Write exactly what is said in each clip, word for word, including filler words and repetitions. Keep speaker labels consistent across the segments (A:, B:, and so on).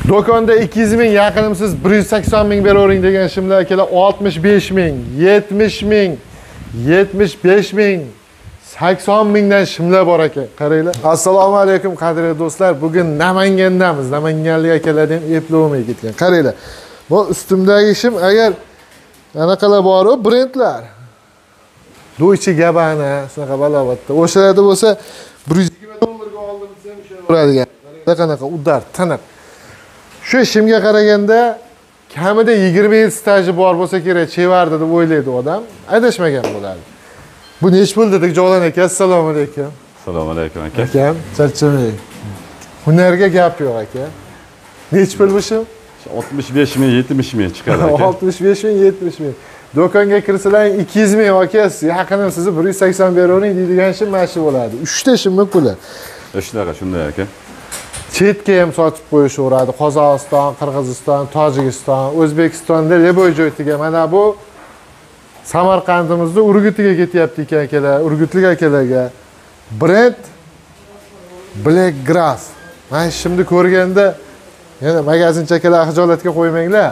A: Do'konda ikki yuz ming, yaqinimsiz bir yuz sakson ming beravering degan shimlar akalar oltmish besh ming, yetmish ming, yetmish besh ming, sakson mingdan shimlar bor ekan. Qaranglar. Assalomu alaykum qadrli do'stlar. Bugun Namangandamiz. Namanganlik akalardan eplolmay ketgan. Qaranglar. Bu ustimdagi shim agar anaqalar bor-ku, brendlar. Deutsche Gabbana, shunaqa balovatda. O'shalarda bo'lsa bir yuz yigirma dollarga oldim desam o'sha uradigan. Qanaqa udar, tiniq. Shu shimga qaraganda kamida yigirma yil staji bor bo'lsa kerak, chevardi deb o'ylaydi odam. Adashmagan bo'ladi. Bu nech pul dedik Jalol aka? Assalomu alaykum.
B: Assalomu alaykum aka.
A: Akam, charchamang. Hunarga gap yo'q aka. Nech pul bu shim?
B: oltmish besh ming, yetmish ming chiqadi aka.
A: oltmish besh ming, yetmish ming. Do'konga kirsalar ikki yuz ming aka, yaqinim sizni bir yuz sakson beravering deydigan shim mana shu bo'ladi. uchta shimmi puli.
B: Shunaqa, shunday aka.
A: Chetga ham sotib qo'yishaveradi. Qozog'iston, Qirg'iziston, Tojikiston, O'zbekistonda leboy joytiga. Mana bu Samarqandimizda Urgutiga ketyapti ekan akalar, Urgutlik akalarga. Brend Black Grass. Mana shimni ko'rganda yana magazinchakalar xijolatga qo'ymanglar.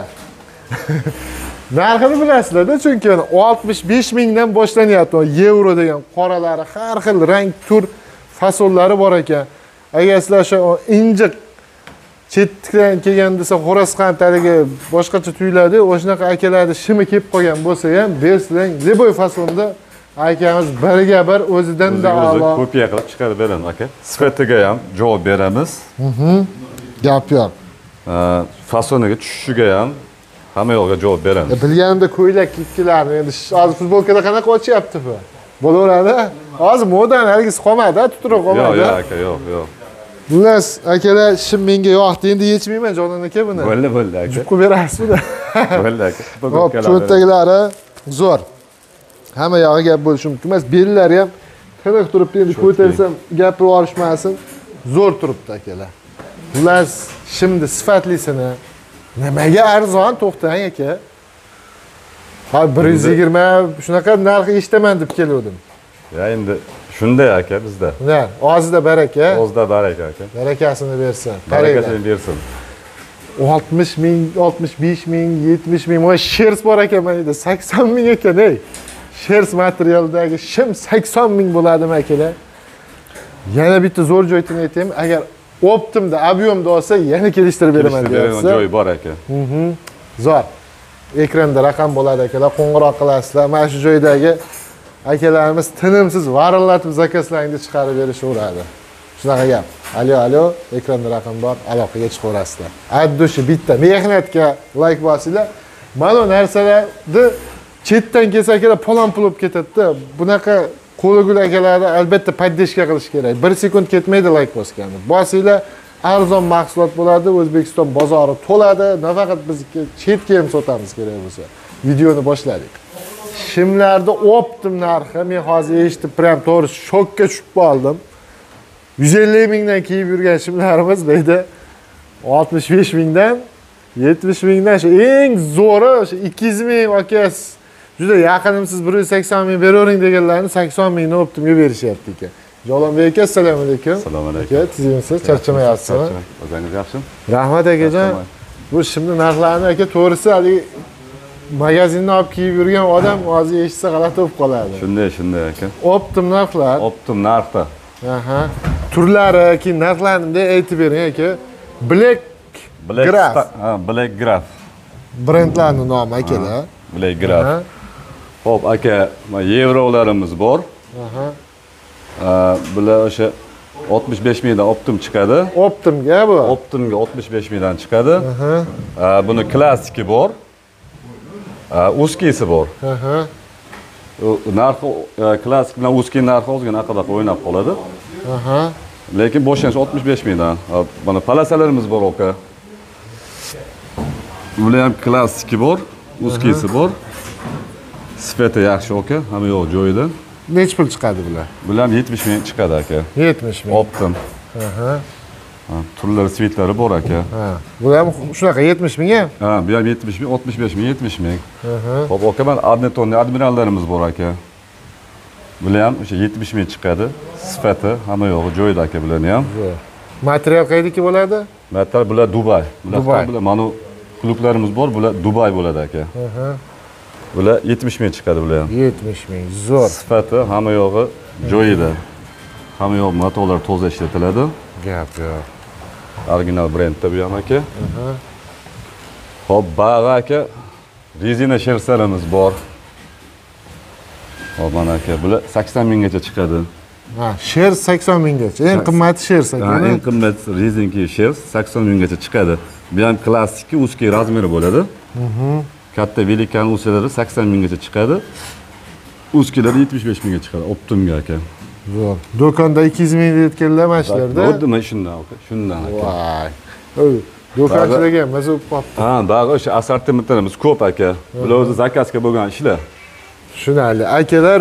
A: Narxini bilasizlar-da, chunki oltmish besh mingdan boshlanyapti. Yevro degan qoralari, har xil rang, tur, fasonlari bor ekan. Agar sizlar shu injiq chetdan kelgan desa, Xo'rasqandligi boshqacha tuyuladi. O'shanaqa akalarni shimi kelib qolgan bo'lsa ham, berslang leboy fasonda akamiz biriga bir o'zidan-da a'lo
B: kopiya qilib chiqarib beramiz aka. Sifatiga ham javob beramiz.
A: Mhm. Gap yo'q.
B: Fasoniga tushishiga ham hamma yo'lga javob beramiz.
A: Bilganimda ko'ylak kiyibkilarni endi hozir futbolkada qanaqa ochyapti bu? Bo'laveradi. Hozir modan halgisi qolmadi, tuturib qolmadi.
B: Yo'q, yo'q aka, yo'q, yo'q.
A: Xullas, akalar, shim menga yoqdi. Endi yechmayman Jalol aka buni.
B: Bo'ldi, bo'ldi aka.
A: Jib qo'yib berasizmi?
B: Bo'ldi aka.
A: Hop, cho'ntaklari zo'r. Hamma yog'i gap bo'lishi mumkin emas. Bellari ham tiniq turibdi. Endi ko'tarsam gapirib olishmasin. Zo'r turibdi akalar. Xullas, shimni sifatlisini nimaga arzon to'xtang aka? Ha bir yuz yigirma shunaqa narxi eshitaman deb kelgandim.
B: Ya endi shunday aka bizda.
A: Na, ozida baraka.
B: Ozida baraka aka.
A: Barakasini bersin.
B: Barakasini bersin.
A: oltmish ming, oltmish besh ming, yetmish ming, mana shers bor ekan mana sakson ming ekan, ey. Shers materialdagi shim sakson ming bo'ladimi akalar? Yana bitta zo'r joyini aytaymi, agar optimda, abyomda olsa yana kelishtirib beraman deyapsiz.
B: Joy bor aka.
A: Mhm. Zo'r. Ekranda raqam bo'ladi akalar, qo'ng'iroq qilasizlar. Mana shu joydagi akalarimiz tinimsiz varillatib zakazlaringni chiqarib berishaveradi. Shunaqa gap. Alo, alo, ekranda raqam bor, aloqaga chiqaverasizlar. Addushi bitta mehnatga like bosinglar. Mana bu narsalarni chetdan kelsa akalar palon pul bo'lib ketadi-da. Bunaqa qo'ligul akalarni albatta poddeshka qilish kerak. bir sekund ketmaydi like bosganda. Bosinglar, arzon mahsulot bo'ladi, O'zbekiston bozori to'ladi. Nafaqat bizga chetga ham sotamiz kerak bo'lsa. Videoni boshladik. Shimlarda optim narxi men hozir eshitib, prям to'g'ri shokka tushib qoldim. yuz ellik mingdan kiyib yurgan shimlarimiz deydi oltmish besh mingdan, yetmish mingdan, shu eng zo'ri o'sha ikki yuz ming okas. Juda yaqinimsiz bir yuz sakson ming beravering deganlarni sakson mingni optimga berishyapti ekan. Jalolbek aka, assalomu alaykum.
B: Assalomu alaykum.
A: Aka, tizimsiz, charchamayapsizmi?
B: O'zingiz yaxshimi?
A: Rahmat akajon. Bu shimni narxlarini aka to'g'risi hali magazinda olib kiyib yurgan odam hozir eshitsa g'alati bo'lib qoladi.
B: Shunday, shunday aka.
A: Optim narxlar.
B: Optim narxda.
A: Aha. Turlari, keyin narxlarini aytib bering aka. Black
B: Black
A: Graph.
B: Ha, Black Graph.
A: Brendlarning nomi akalar.
B: Black Graph. Xo'p, aka, yevrolarimiz bor.
A: Aha.
B: Bular o'sha oltmish besh mingdan optim chiqadi.
A: Optimga bu.
B: Optimga oltmish besh mingdan chiqadi. Buni klassiki bor. Узкийsi bor.
A: Aha.
B: Narxi klassik bilan узкий narxi ozgina aqalaq o'ynab qoladi.
A: Aha.
B: Lekin boshlanishi oltmish besh mingdan. Mana palasalarimiz bor aka. Bular ham klassiki bor, узкийsi bor. Sifati yaxshi aka, hamma yo'q joyida.
A: Nech pul chiqadi bular?
B: Bular ham yetmish ming chiqadi aka.
A: yetmish ming.
B: Optim.
A: Aha.
B: Turlar, svitlari bor aka.
A: Ha. Bular ham shunaqa yetmish ming ham?
B: Ha, bu ham yetmish ming, oltmish besh ming, yetmish ming.
A: Aha.
B: Xo'p, aka, mana admirallarimiz admirallarimiz bor aka. Bular ham o'sha yetmish ming chiqadi. Sifati hamma yo'g'i joyida aka bularni ham.
A: Material qaydiki bo'ladi?
B: Material bular Dubay. Bular
A: Dubay.
B: bular mana klublarimiz bor, bular Dubay bo'ladi aka.
A: Aha.
B: Bular yetmish ming chiqadi bular ham.
A: yetmish ming. Zo'r.
B: Sifati hamma yog'i joyida. Hamma yoq motorlar toza ishlatiladi.
A: Gap yo'q.
B: Original brendda bu ham aka. Hop, bag'i aka rezina shersalarimiz bor. Hop, mana aka bular sakson minggacha chiqadi.
A: Ha, sher sakson minggacha. Eng qimmati sher
B: Ha,
A: sakson.
B: eng qimmat rezinki sher sakson minggacha chiqadi. Bu ham klassik узкий razmeri bo'ladi. Katta velikan uslari sakson minggacha chiqadi. Узкиylari yetmish besh mingga chiqadi. Optimga aka.
A: Zo'r. Do'konda ikki yuz ming deyotganlar mana shularda.
B: O'rdimi shundan aka? Shundan aka.
A: Voy. Oy, do'konchilarga maza bo'lib qolibdi.
B: Ha, bag'i o'sha assortimentlarimiz ko'p aka. Bular o'zi zakazga bo'lgan ishlar.
A: Tushunarli. Akalar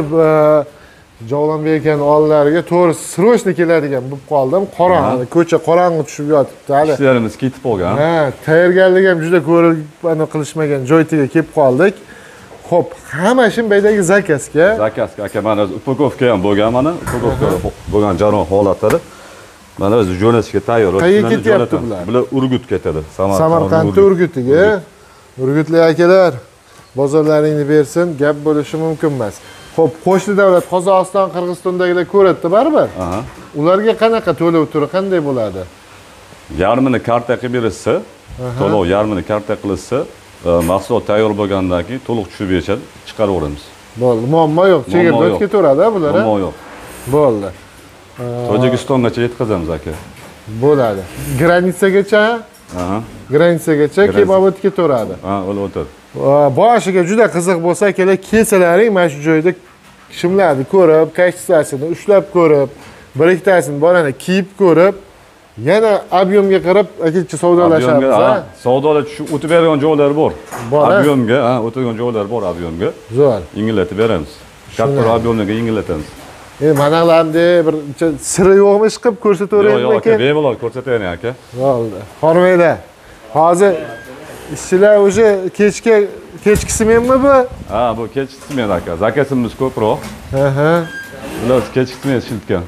A: Javlonbek ollariga to'g'ri srochni keladigan bo'lib qoldim. Qorong'i, ko'cha qorong'i tushib yotibdi hali.
B: Ishlarimiz ketib qolgan.
A: Ha, tayyorgarlik ham juda ko'rilib aniq qilishmagan joytiga kelib qoldik. Xo'p, hamma ishim beydagi zakazga.
B: Zakazga aka mana upakovka ham bo'lgan mana. Upakovka bo'lgan jarron holatlari. Mana biz jo'natishga tayyor.
A: Qayerga ketyapti bular?
B: Bular Urgut ketadi.
A: Samarqandda Urgutiga. Urgutli akalar, bozorlaringni bersin, gap bo'lishi mumkin emas. Xo'p, qo'shni davlat Qozog'iston, Qirg'izistondagilar ko'radi baribir.
B: Aha.
A: Ularga qanaqa to'lov turi qanday bo'ladi?
B: Yarmini karta qilib berilsa, to'lov yarmini karta qilinsa, mahsulot tayyor bo'lgandan keyin to'liq tushib berishadi, chiqaraveramiz.
A: Bo'ldi, muammo yo'q. Chegirda o'tib ketaveradi bular.
B: Muammo yo'q.
A: Bo'ldi.
B: Tojikistongacha yetkazamiz aka.
A: Bo'ladi. Granitsagacha,
B: Aha.
A: granitsagacha kelib olib ketaveradi.
B: Ha, o'lib o'tadi.
A: Boshiga juda qiziq bo'lsa, kelar kelsalaring mana shu joyda shimlarni ko'rib, qaysitasini ushlab ko'rib, bir ikkitasini borani kiyib ko'rib, yana ob'yomga qarab akacha savdolashamiz.
B: Ha, savdolar tushib o'tib bergan joylar bor.
A: Bor.
B: Ob'yomga, ha, o'tgan joylar bor ob'yomga.
A: Zo'r.
B: Yengillatib beramiz. Katta ob'yomlarga yengillatamiz.
A: Endi manalarni bir siri yo'qmi ish qilib ko'rsataveraymi
B: Yo'q,
A: aka?
B: aka, bemalol ko'rsataylik aka.
A: Bo'ldi. Hormaylar. Hozir ishchilar o'sha kechga kechkisi menmi bu?
B: Ha, bu kechkisi men aka. Zakasimiz ko'proq.
A: Aha.
B: Bular kechkisi men ishlatgan.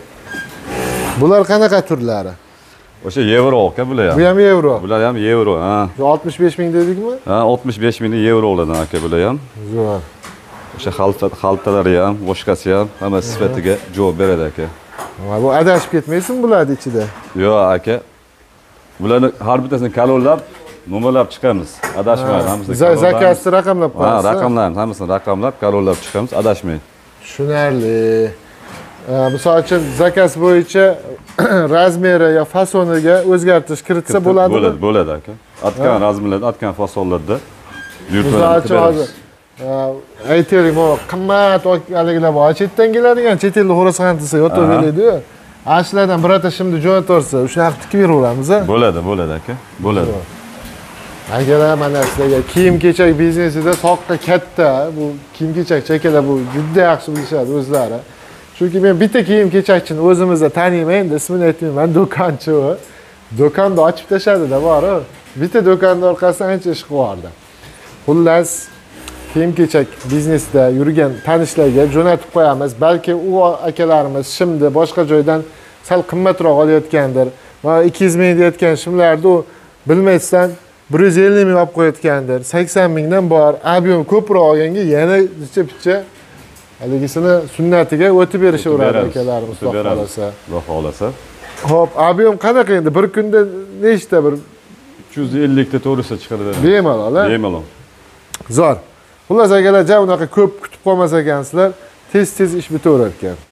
A: Bular qanaqa turlari?
B: O'sha yevro aka bular ham.
A: Bu ham yevro.
B: Bular ham yevro, ha.
A: oltmish besh ming dedikmi?
B: Ha, oltmish besh ming yevro bo'ladi aka bular ham.
A: Zo'r.
B: O'sha xalta xaltalari ham, boshqasi ham hamma sifatiga javob beradi aka.
A: Va bu adashib ketmaysin bularning ichida.
B: Yo'q aka. Bularni har bittasini kalonlab, nomerlab chiqamiz. Adashmaydi, hammasini.
A: Zakasni raqamlab
B: Ha,
A: qo'yasiz.
B: raqamlarni hammasini raqamlab, kalonlab chiqamiz, adashmaydi.
A: Tushunarli. Misol uchun zakaz bo'yicha razmeri yo fasoniga o'zgartirish kiritsa bo'ladimi?
B: Bo'ladi, bo'ladi aka. Atgan razmerlarda, atgan fasonlarda
A: Misol uchun hozir aytaylik, bu qimmat olganliklar bor. Chetdan keladigan, chet elda xo'rasan desa yotib beradi-yu. Ashlardan birata shimni jo'natorsa, shunaqa tikib beraveramiz.
B: Bo'ladi, bo'ladi aka. Bo'ladi.
A: Akalar, mana sizlarga kiyim-kechak biznesida soqqa katta, bu kiyim-kechak chekalar bu juda yaxshi bilishadi o'zlari. Chunki men bitta kiyim-kechakchini o'zimizda taniyman, ismini aytmayman, do'konchi u. Do'konni ochib tashladi-da, bor-ku. Bitta do'konni orqasidan ancha ish qilardi. Xullas, kiyim-kechak biznesda yurgan tanishlarga jo'natib qo'yamiz. Balki u akalarimiz shimni boshqa joydan sal qimmatroq olayotgandir. Va ikki yuz ming deyotgan shimlarni u bilmaysan bir yuz ellik ming olib qo'yayotgandir. sakson mingdan bor, ob'yom ko'proq olganga yana picha-picha haligisini sunnatiga o'tib berishaveradi akalarimiz, xudo xolasa.
B: Xudo xolasa.
A: Xo'p, ob'yom qanaqa endi? Bir kunda nechta bir
B: uch yuz ellik ta to'g'risi chiqadi.
A: bemalol, ha?
B: Bemalol.
A: Zo'r. Xullas akalar, ja unaqa ko'p kutib qolmas ekansizlar, tez-tez ish bitaverar ekan.